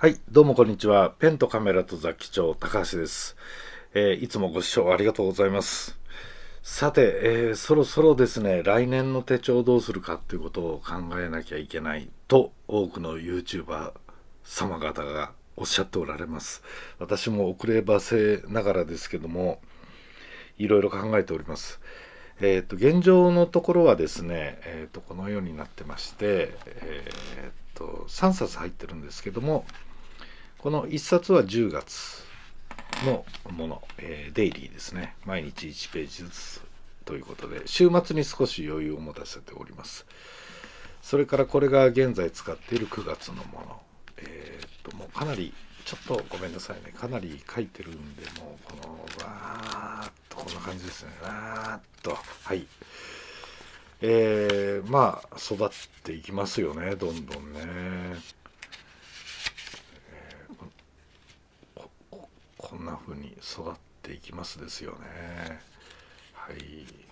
はい、どうもこんにちは。ペンとカメラと雑記帳、高橋です。いつもご視聴ありがとうございます。さて、そろそろですね、来年の手帳をどうするかということを考えなきゃいけないと、多くの YouTuber 様方がおっしゃっておられます。私も遅ればせながらですけども、いろいろ考えております。現状のところはですね、このようになってまして、3冊入ってるんですけども、この1冊は10月のもの、デイリーですね。毎日1ページずつということで、週末に少し余裕を持たせております。それからこれが現在使っている9月のもの。もうかなり、ちょっとごめんなさいね。かなり書いてるんで、もうこの、わーっとこんな感じですね。わーっと。はい。まあ、育っていきますよね。どんどんね。こんな風に育っていきますですよね。はい。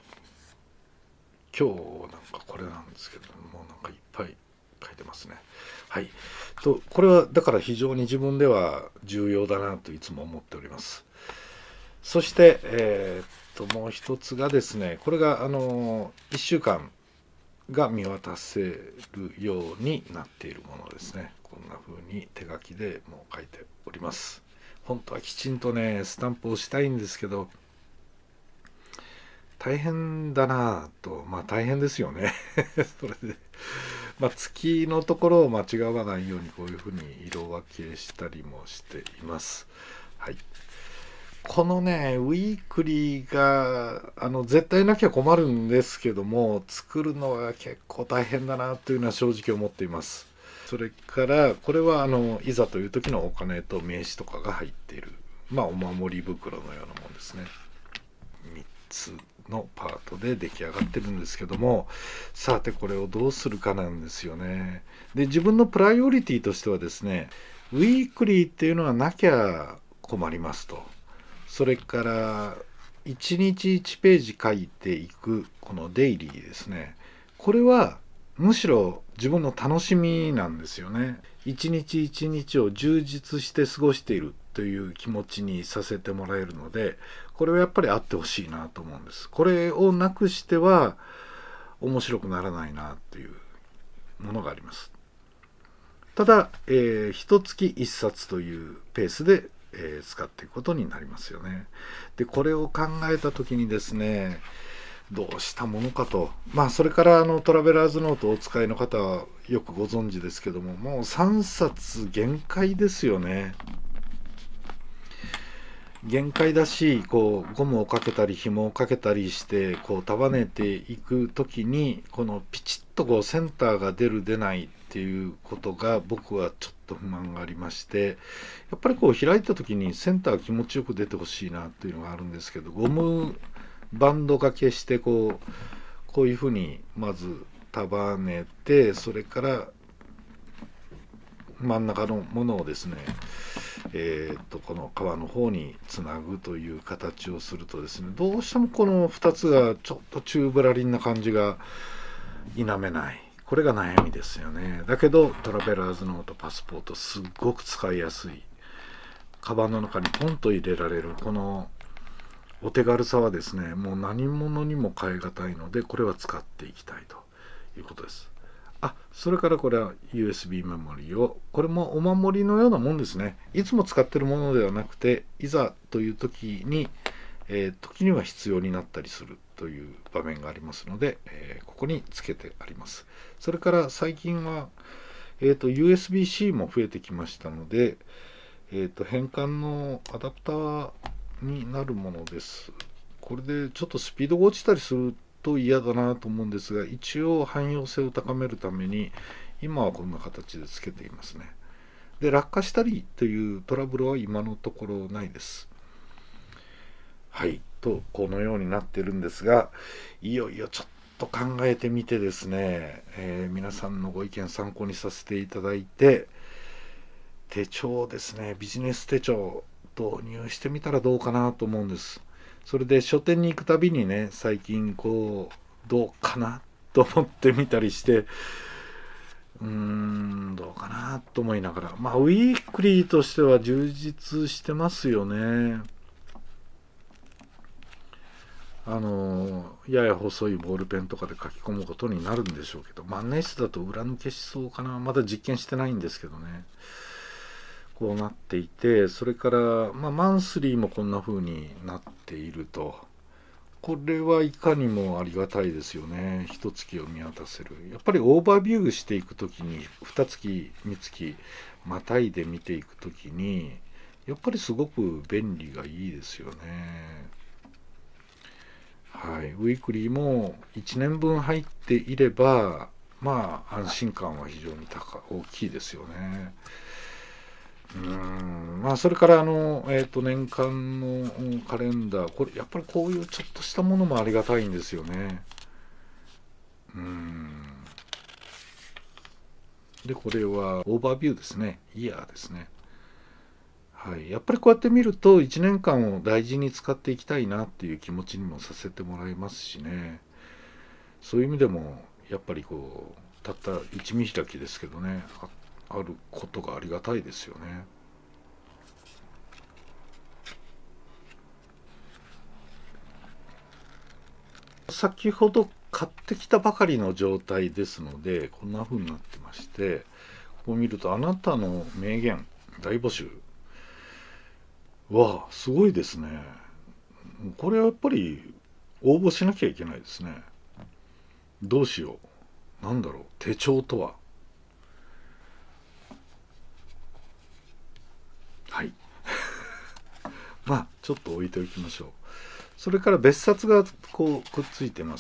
今日なんかこれなんですけども、なんかいっぱい書いてますね。はい。これはだから非常に自分では重要だなといつも思っております。そして、もう一つがですね、これが1週間が見渡せるようになっているものですね。こんな風に手書きでもう書いております。本当はきちんとね、スタンプをしたいんですけど、大変だなぁと、まあ大変ですよね。それで、まあ月のところを間違わないようにこういうふうに色分けしたりもしています。はい。このね、ウィークリーが、絶対なきゃ困るんですけども、作るのは結構大変だなというのは正直思っています。それから、これは、いざという時のお金と名刺とかが入っている、まあ、お守り袋のようなもんですね。3つのパートで出来上がってるんですけども、さてこれをどうするかなんですよね。で、自分のプライオリティとしてはですね、ウィークリーっていうのはなきゃ困りますと。それから1日1ページ書いていくこのデイリーですね。これはむしろ自分の楽しみなんですよね。一日一日を充実して過ごしているという気持ちにさせてもらえるので、これはやっぱりあってほしいなと思うんです。これをなくしては面白くならないなというものがあります。ただ、一月一冊というペースで、使っていくことになりますよね。で、これを考えた時にですね、どうしたものかと。まあ、それからトラベラーズノートをお使いの方はよくご存知ですけども、もう3冊限界ですよね。限界だし、こうゴムをかけたり紐をかけたりしてこう束ねていく時にこのピチッとこうセンターが出る出ないっていうことが僕はちょっと不満がありまして、やっぱりこう開いた時にセンターが気持ちよく出てほしいなっていうのがあるんですけど、ゴムバンド掛けしてこういうふうにまず束ねて、それから真ん中のものをですね、この皮の方につなぐという形をするとですね、どうしてもこの2つがちょっと宙ぶらりんな感じが否めない。これが悩みですよね。だけどトラベラーズノートパスポートすっごく使いやすい。カバンの中にポンと入れられるこのお手軽さはですね、もう何物にも代え難いので、これは使っていきたいということです。それからこれは USB メモリーを、これもお守りのようなもんですね。いつも使ってるものではなくて、いざという時に、時には必要になったりするという場面がありますので、ここにつけてあります。それから最近は、USB-C も増えてきましたので、変換のアダプターになるものです。これでちょっとスピードが落ちたりすると嫌だなと思うんですが、一応汎用性を高めるために今はこんな形でつけていますね。で、落下したりというトラブルは今のところないです。はい、とこのようになってるんですが、いよいよちょっと考えてみてですね、皆さんのご意見参考にさせていただいて、手帳ですね、ビジネス手帳導入してみたらどうかなと思うんです。それで書店に行くたびにね、最近こうどうかなと思ってみたりして、 どうかなと思いながら、まあウィークリーとしては充実してますよね。やや細いボールペンとかで書き込むことになるんでしょうけど、万年筆だと裏抜けしそうかな。まだ実験してないんですけどね。こうなっていて、それから、まあ、マンスリーもこんな風になっていると。これはいかにもありがたいですよね。一月を見渡せる。やっぱりオーバービューしていくときに、二月、三月、またいで見ていくときに、やっぱりすごく便利がいいですよね。はい。ウィークリーも1年分入っていれば、まあ、安心感は非常に大きいですよね。まあ、それから年間のカレンダー、これやっぱりこういうちょっとしたものもありがたいんですよね。で、これはオーバービューですね。イヤーですね。はい。やっぱりこうやって見ると、1年間を大事に使っていきたいなっていう気持ちにもさせてもらいますしね。そういう意味でも、やっぱりこう、たった一見開きですけどね、あることがありがたいですよね。先ほど買ってきたばかりの状態ですので、こんな風になってまして、こう見ると、あなたの名言、大募集。わあ、すごいですね。これはやっぱり応募しなきゃいけないですね。どうしよう。なんだろう。手帳とは。はい。まあ、ちょっと置いておきましょう。それから別冊がこうくっついてます。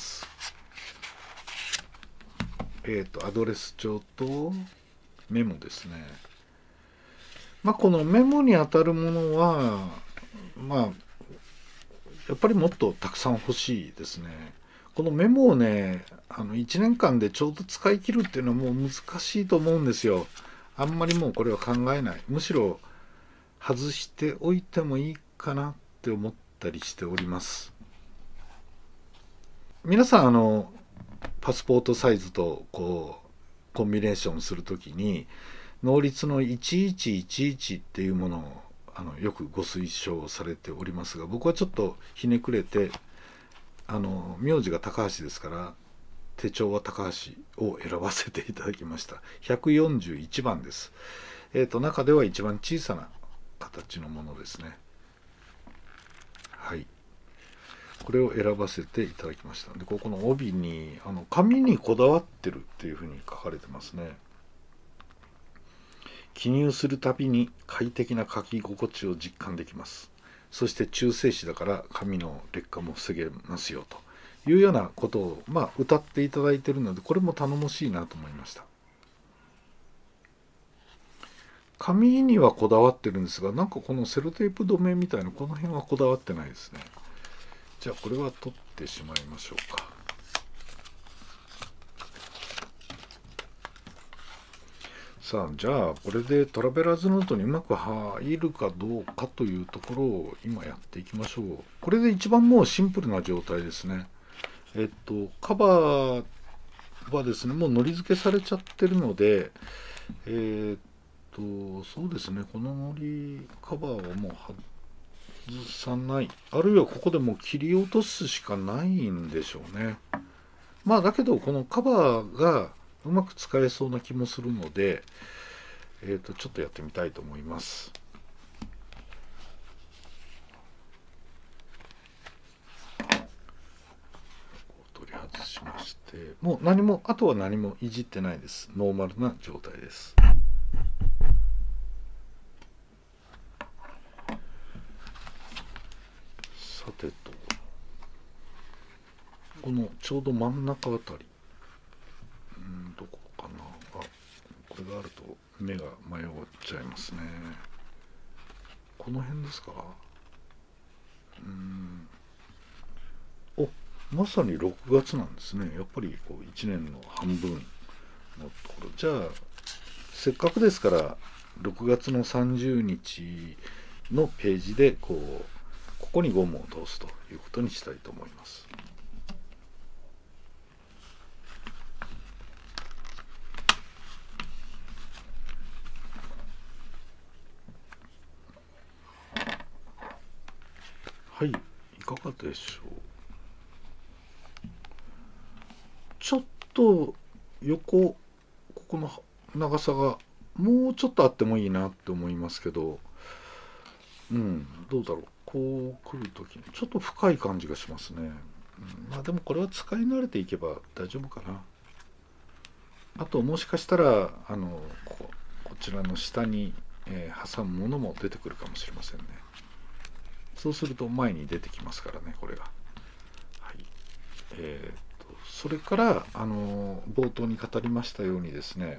アドレス帳とメモですね。まあ、このメモに当たるものは、まあ、やっぱりもっとたくさん欲しいですね。このメモをね、1年間でちょうど使い切るっていうのはもう難しいと思うんですよ。あんまりもうこれは考えない。むしろ外しておいてもいいかなって思ったりしております。皆さん、パスポートサイズとこう、コンビネーションするときに、能率の1111っていうものをよくご推奨されておりますが、僕はちょっとひねくれて、名字が高橋ですから、手帳は高橋を選ばせていただきました。141番です。中では一番小さな形のものですね。はい。これを選ばせていただきました。で、ここの帯に、紙にこだわってるっていうふうに書かれてますね。記入するたびに快適な書き心地を実感できます。そして中性子だから紙の劣化も防げますよというようなことを、まあ、歌っていただいているので、これも頼もしいなと思いました。紙にはこだわってるんですが、なんかこのセロテープ止めみたいなこの辺はこだわってないですね。じゃあこれは取ってしまいましょうか。さあ、じゃあこれでトラベラーズノートにうまく入るかどうかというところを今やっていきましょう。これで一番もうシンプルな状態ですね。カバーはですね、もうのり付けされちゃってるので、そうですね、こののりカバーはもう外さない。あるいはここでもう切り落とすしかないんでしょうね。まあだけど、このカバーがうまく使えそうな気もするので、ちょっとやってみたいと思います。取り外しまして、もう何も、あとは何もいじってないです。ノーマルな状態です。さてと、このちょうど真ん中あたり、どこかな。あ、これがあると目が迷っちゃいますね。この辺ですか。お、まさに6月なんですね。やっぱりこう1年の半分のところ。じゃあ、せっかくですから、6月の30日のページでここにゴムを通すということにしたいと思います。 はい、いかがでしょう。ちょっと横、ここの長さがもうちょっとあってもいいなって思いますけど、どうだろう。こう来るときにちょっと深い感じがしますね。まあでもこれは使い慣れていけば大丈夫かな。あともしかしたらこちらの下に、挟むものも出てくるかもしれませんね。そうすると前に出てきますからね、これが。はい。それから冒頭に語りましたようにですね、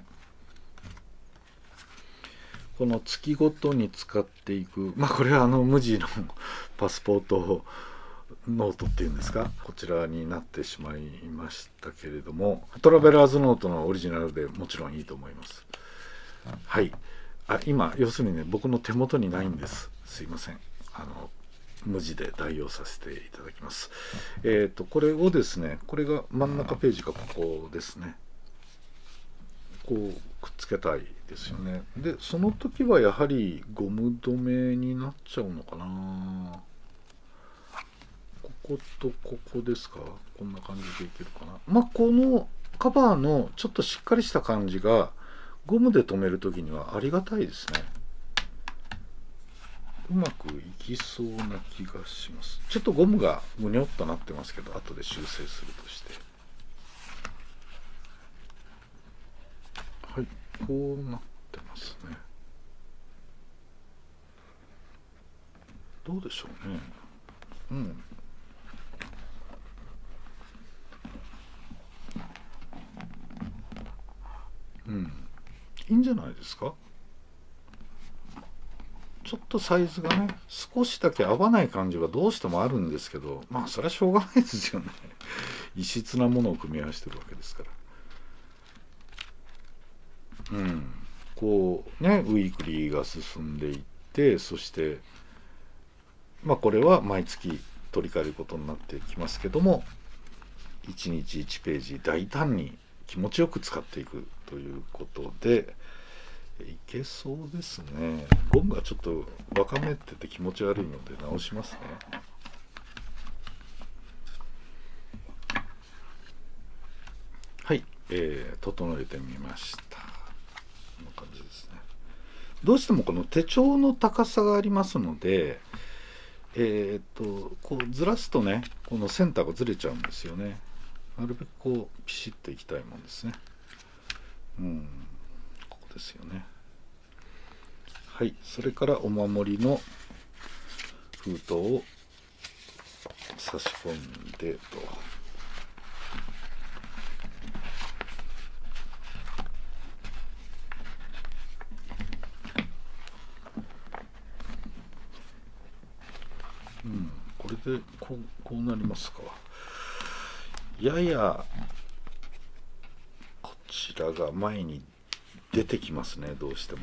この月ごとに使っていく、これは無地のパスポートノートっていうんですか、こちらになってしまいましたけれども、トラベラーズノートのオリジナルでもちろんいいと思います。はい。今要するにね、僕の手元にないんです。すいません。無地で代用させていただきます。これをですね、これが真ん中ページがここですね。こうくっつけたいですよね。でその時はやはりゴム止めになっちゃうのかな。こことここですか。こんな感じでいけるかな。このカバーのちょっとしっかりした感じがゴムで留める時にはありがたいですね。うまくいきそうな気がします。ちょっとゴムがぐにょっとなってますけど、後で修正するとして。はい、こうなってますね。どうでしょうね。いいんじゃないですか。ちょっとサイズがね、少しだけ合わない感じはどうしてもあるんですけど、それはしょうがないですよね。異質なものを組み合わせてるわけですから。こうね、ウィークリーが進んでいって、そしてこれは毎月取り替えることになってきますけども、1日1ページ大胆に気持ちよく使っていくということでいけそうですね。ゴムがちょっとわかめってて気持ち悪いので直しますね。はい、整えてみました。こんな感じですね。どうしてもこの手帳の高さがありますので、こうずらすとね、このセンターがずれちゃうんですよね。なるべくこうピシッといきたいもんですね。ここですよね。はい、それからお守りの封筒を差し込んでと。これでこうなりますか。ややこちらが前に出てきますね、どうしても。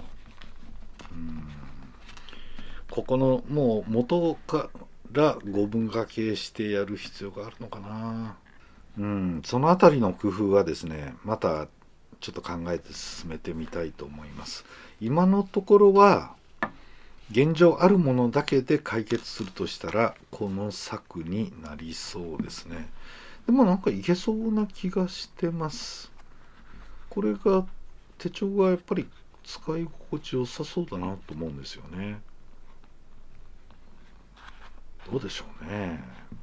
ここのもう元から5分掛けしてやる必要があるのかな。そのあたりの工夫はですね、またちょっと考えて進めてみたいと思います。今のところは現状あるものだけで解決するとしたらこの策になりそうですね。でもなんかいけそうな気がしてます。これが手帳がやっぱり使い心地良さそうだなと思うんですよね。どうでしょうね。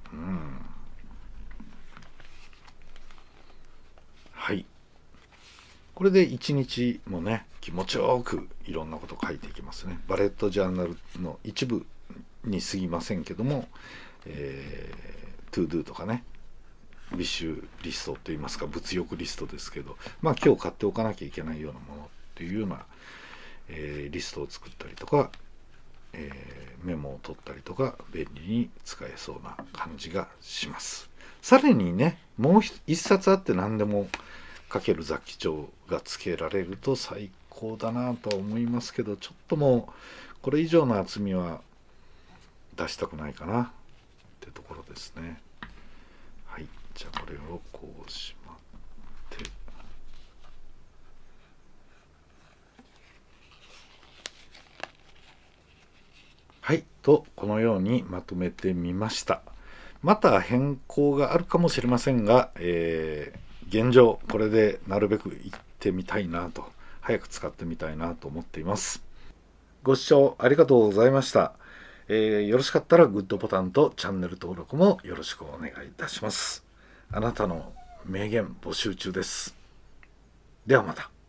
はい。これで一日もね、気持ちよくいろんなこと書いていきますね。バレットジャーナルの一部に過ぎませんけども、トゥードゥとかね、ウィッシュリストといいますか、物欲リストですけど、今日買っておかなきゃいけないようなものっていうような、リストを作ったりとか、メモを取ったりとか便利に使えそうな感じがします。さらにね、もう一冊あって何でも書ける雑記帳がつけられると最高だなとは思いますけど、ちょっともうこれ以上の厚みは出したくないかなってところですね。はい、じゃあこれをこうしまって、 はい、とこのようにまとめてみました。また変更があるかもしれませんが、現状これでなるべく行ってみたいなと、早く使ってみたいなと思っています。ご視聴ありがとうございました。よろしかったらグッドボタンとチャンネル登録もよろしくお願いいたします。あなたの名言募集中です。ではまた。